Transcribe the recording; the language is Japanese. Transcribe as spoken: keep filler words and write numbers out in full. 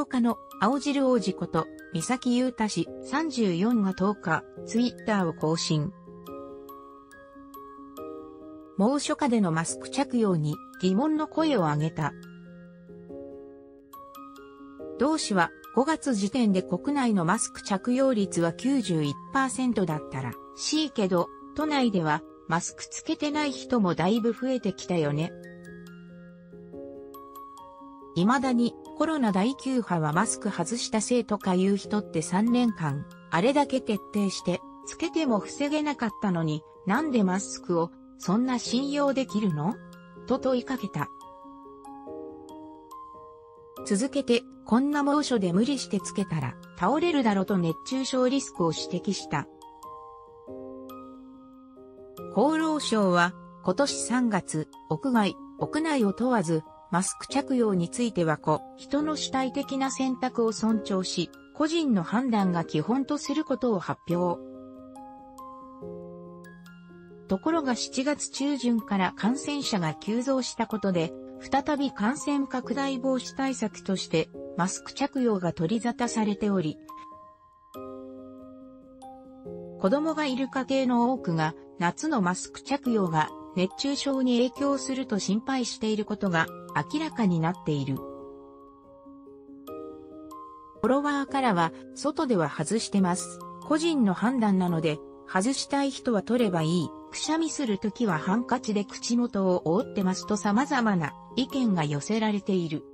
業家の青汁王子こと三崎優太氏さんじゅうよんがとおか、ツイッターを更新。猛暑下でのマスク着用に疑問の声を上げた。同氏はごがつ時点で国内のマスク着用率は きゅうじゅういちパーセント だったらしいけど、都内ではマスクつけてない人もだいぶ増えてきたよね。未だにコロナだいきゅう波はマスク外したせいとかいう人ってさんねんかん、あれだけ徹底してつけても防げなかったのに、なんでマスクをそんな信用できるの？と問いかけた。続けて、こんな猛暑で無理してつけたら倒れるだろと熱中症リスクを指摘した。厚労省は今年さんがつ、屋外、屋内を問わず、マスク着用については個人の主体的な選択を尊重し、個人の判断が基本とすることを発表。ところがしちがつちゅうじゅんから感染者が急増したことで、再び感染拡大防止対策としてマスク着用が取り沙汰されており、子供がいる家庭の多くが夏のマスク着用が熱中症に影響すると心配していることが明らかになっている。フォロワーからは外では外してます。個人の判断なので外したい人は取ればいい。くしゃみするときはハンカチで口元を覆ってますと様々な意見が寄せられている。